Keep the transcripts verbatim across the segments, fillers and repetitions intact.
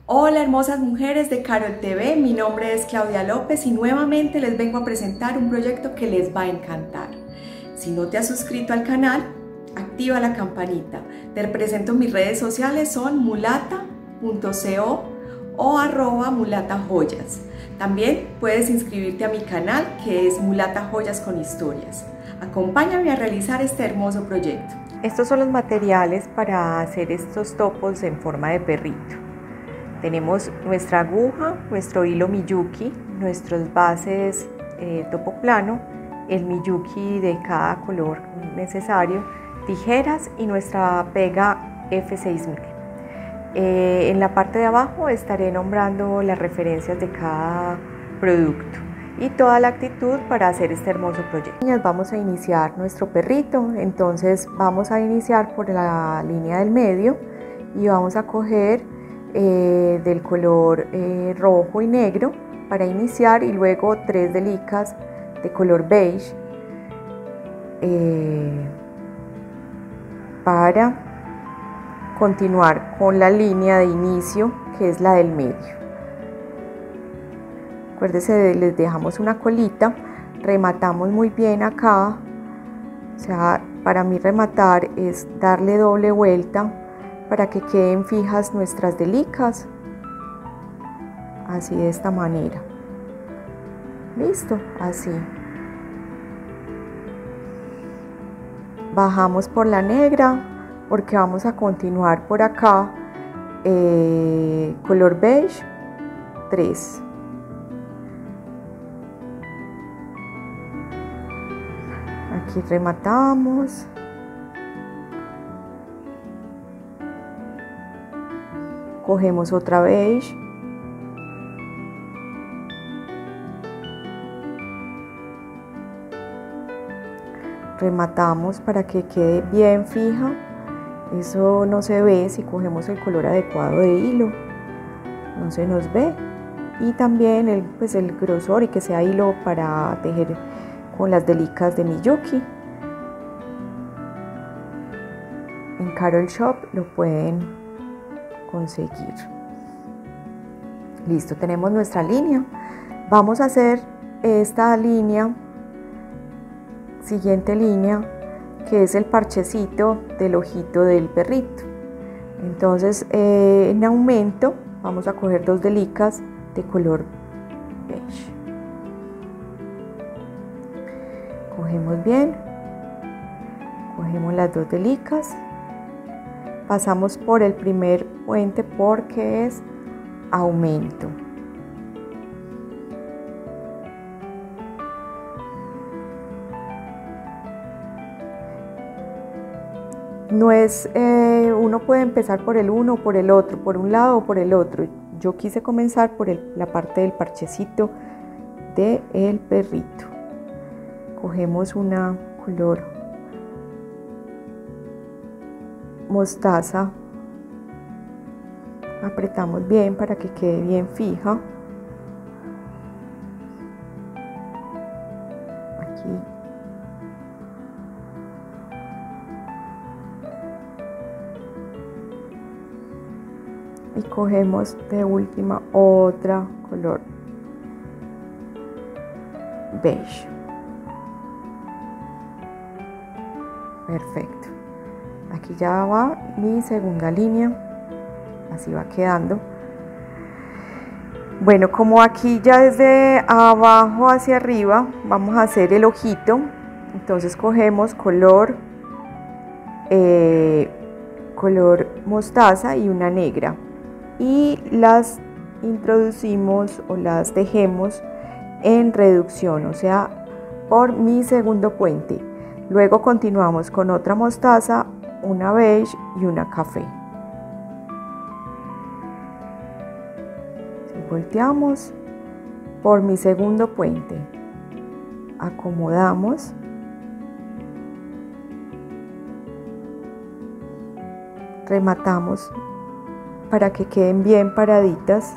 Hola hermosas mujeres de Carol T V, mi nombre es Claudia López y nuevamente les vengo a presentar un proyecto que les va a encantar. Si no te has suscrito al canal, activa la campanita. Te presento mis redes sociales, son mulata punto co o arroba mulatajoyas. También puedes inscribirte a mi canal que es Mulata Joyas con Historias. Acompáñame a realizar este hermoso proyecto. Estos son los materiales para hacer estos topos en forma de perrito. Tenemos nuestra aguja, nuestro hilo Miyuki, nuestros bases eh, topo plano, el Miyuki de cada color necesario, tijeras y nuestra pega F seis mil. Eh, en la parte de abajo estaré nombrando las referencias de cada producto y toda la actitud para hacer este hermoso proyecto. Vamos a iniciar nuestro perrito, entonces vamos a iniciar por la línea del medio y vamos a coger Eh, del color eh, rojo y negro para iniciar y luego tres delicas de color beige eh, para continuar con la línea de inicio que es la del medio. Acuérdense, les dejamos una colita, rematamos muy bien acá, o sea, para mí rematar es darle doble vuelta para que queden fijas nuestras delicas, así de esta manera. Listo, así. Bajamos por la negra porque vamos a continuar por acá, eh, color beige, tres. Aquí rematamos. Cogemos otra beige, rematamos para que quede bien fija. Eso no se ve si cogemos el color adecuado de hilo, no se nos ve. Y también el, pues el grosor y que sea hilo para tejer con las delicas de Miyuki. En Carol Shop lo pueden conseguir. Listo, tenemos nuestra línea. Vamos a hacer esta línea, siguiente línea, que es el parchecito del ojito del perrito. Entonces eh, en aumento vamos a coger dos delicas de color beige. Cogemos bien, cogemos las dos delicas. Pasamos por el primer puente porque es aumento. No es, eh, uno puede empezar por el uno o por el otro, por un lado o por el otro. Yo quise comenzar por el, la parte del parchecito del perrito. Cogemos una color mostaza, apretamos bien para que quede bien fija. Aquí y cogemos de última otra color beige. Perfecto. Aquí ya va mi segunda línea, así va quedando. Bueno, como aquí ya desde abajo hacia arriba vamos a hacer el ojito, entonces cogemos color, eh, color mostaza y una negra y las introducimos o las tejemos en reducción, o sea, por mi segundo puente. Luego continuamos con otra mostaza, una beige y una café. Volteamos por mi segundo puente, acomodamos, rematamos para que queden bien paraditas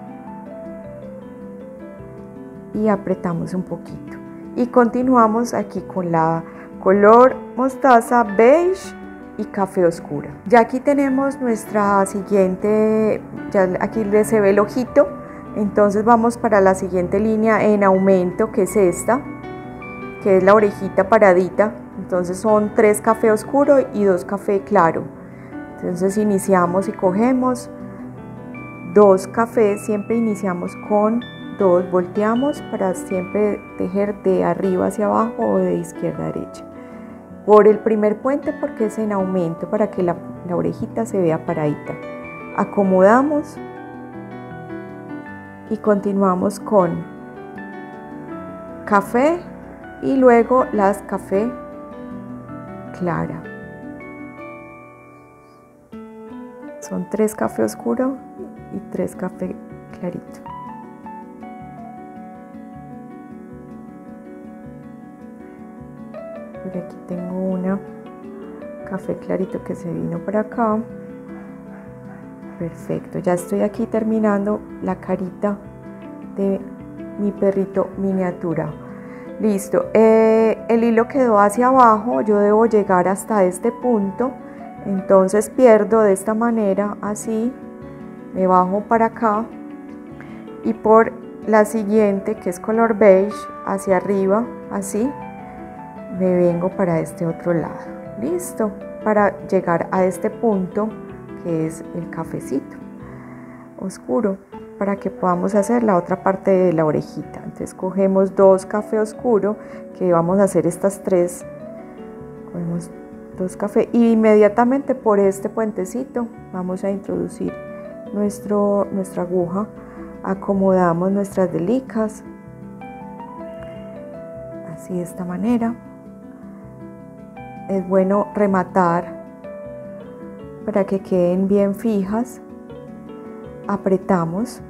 y apretamos un poquito y continuamos aquí con la color mostaza beige y café oscuro. Ya aquí tenemos nuestra siguiente, ya aquí se ve el ojito, entonces vamos para la siguiente línea en aumento, que es esta, que es la orejita paradita. Entonces son tres café oscuro y dos café claro. Entonces iniciamos y cogemos dos cafés, siempre iniciamos con dos, volteamos para siempre tejer de arriba hacia abajo o de izquierda a derecha. Por el primer puente, porque es en aumento, para que la, la orejita se vea paradita. Acomodamos y continuamos con café y luego las café clara. Son tres café oscuro y tres café clarito. Por aquí tengo una café clarito que se vino para acá. Perfecto, ya estoy aquí terminando la carita de mi perrito miniatura. Listo, eh, el hilo quedó hacia abajo, yo debo llegar hasta este punto, entonces pierdo de esta manera, así, me bajo para acá y por la siguiente, que es color beige, hacia arriba, así, me vengo para este otro lado. Listo, para llegar a este punto que es el cafecito oscuro, para que podamos hacer la otra parte de la orejita. Entonces cogemos dos café oscuro, que vamos a hacer estas tres, cogemos dos café y inmediatamente por este puentecito vamos a introducir nuestro, nuestra aguja, acomodamos nuestras delicas, así de esta manera. Es bueno rematar para que queden bien fijas. Apretamos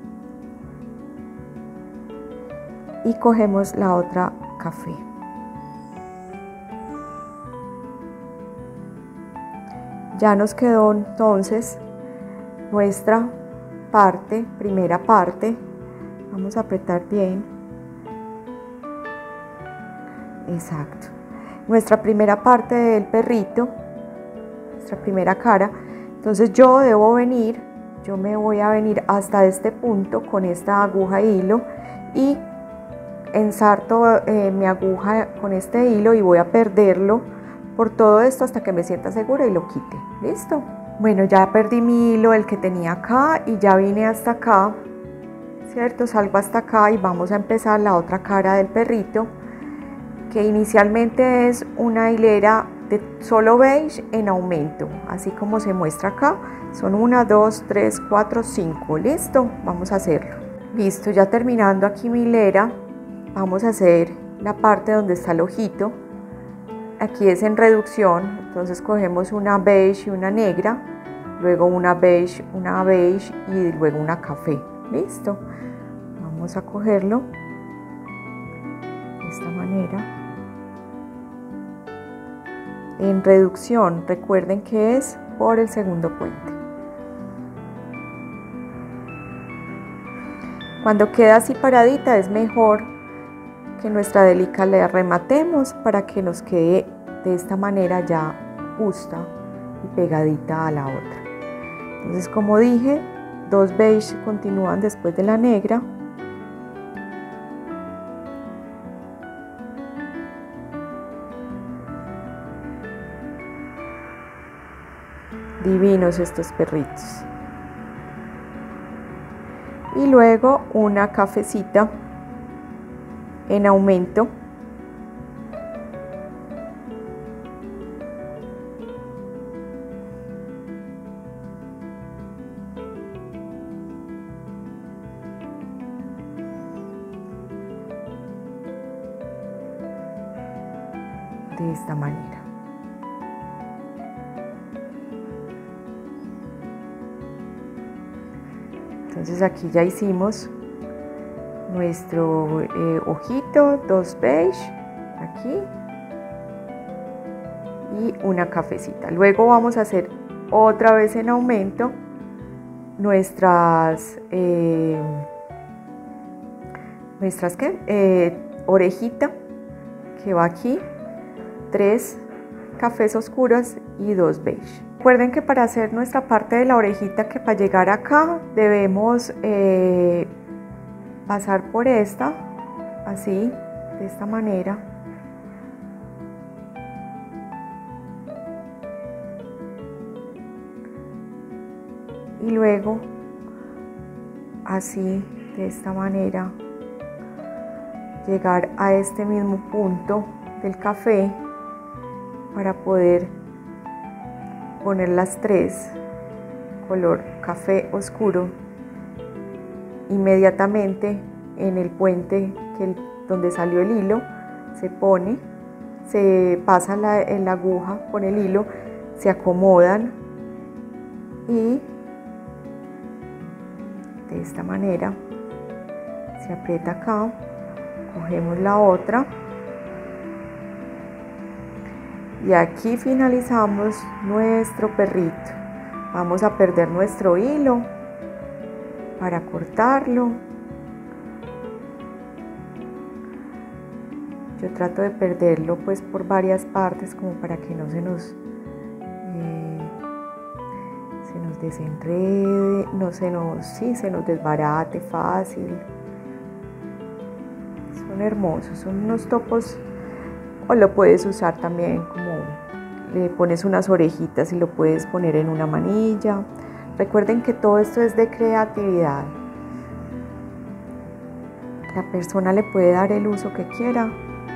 y cogemos la otra café. Ya nos quedó entonces nuestra parte, primera parte. Vamos a apretar bien. Exacto. Nuestra primera parte del perrito, nuestra primera cara. Entonces yo debo venir, yo me voy a venir hasta este punto con esta aguja e hilo y ensarto eh, mi aguja con este hilo y voy a perderlo por todo esto hasta que me sienta segura y lo quite. ¿Listo? Bueno, ya perdí mi hilo, el que tenía acá, y ya vine hasta acá, ¿cierto? Salgo hasta acá y vamos a empezar la otra cara del perrito, que inicialmente es una hilera de solo beige en aumento, así como se muestra acá. Son una, dos, tres, cuatro, cinco. Listo, vamos a hacerlo. Listo, ya terminando aquí mi hilera, vamos a hacer la parte donde está el ojito. Aquí es en reducción, entonces cogemos una beige y una negra, luego una beige, una beige y luego una café. Listo, vamos a cogerlo de esta manera. En reducción, recuerden que es por el segundo puente. Cuando queda así paradita es mejor que nuestra delica la rematemos para que nos quede de esta manera ya justa y pegadita a la otra. Entonces, como dije, dos beige continúan después de la negra. Divinos estos perritos. Y luego una cafecita en aumento. De esta manera. Entonces aquí ya hicimos nuestro eh, ojito, dos beige aquí y una cafecita. Luego vamos a hacer otra vez en aumento nuestras eh, nuestras ¿qué? Eh, orejita que va aquí, tres cafés oscuros y dos beige. Recuerden que para hacer nuestra parte de la orejita, que para llegar acá debemos eh, pasar por esta, así, de esta manera. Y luego, así, de esta manera, llegar a este mismo punto del café para poder poner las tres, color café oscuro, inmediatamente en el puente que, donde salió el hilo, se pone, se pasa la, la aguja con el hilo, se acomodan y de esta manera se aprieta acá, cogemos la otra y aquí finalizamos nuestro perrito. Vamos a perder nuestro hilo para cortarlo. Yo trato de perderlo pues por varias partes, como para que no se nos eh, se nos desenrede, no se nos, sí, se nos desbarate fácil. Son hermosos, son unos topos. O lo puedes usar también como, le pones unas orejitas y lo puedes poner en una manilla. Recuerden que todo esto es de creatividad. La persona le puede dar el uso que quiera.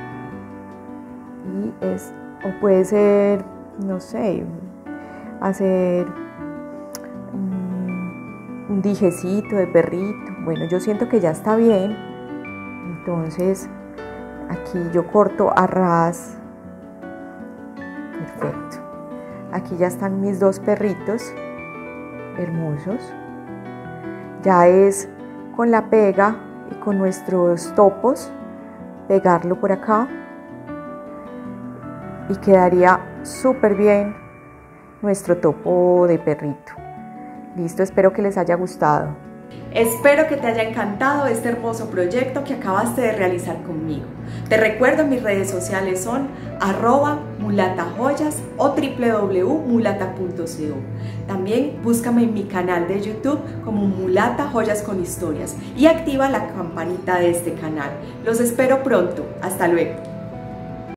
Y es, o puede ser, no sé, hacer un, un dijecito de perrito. Bueno, yo siento que ya está bien. Entonces, aquí yo corto a ras. Perfecto. Aquí ya están mis dos perritos hermosos. Ya es con la pega y con nuestros topos pegarlo por acá y quedaría súper bien nuestro topo de perrito. Listo, espero que les haya gustado. Espero que te haya encantado este hermoso proyecto que acabaste de realizar conmigo. Te recuerdo, mis redes sociales son arroba mulatajoyas o doble u doble u doble u punto mulata punto co. También búscame en mi canal de YouTube como Mulata Joyas con Historias y activa la campanita de este canal. Los espero pronto. Hasta luego.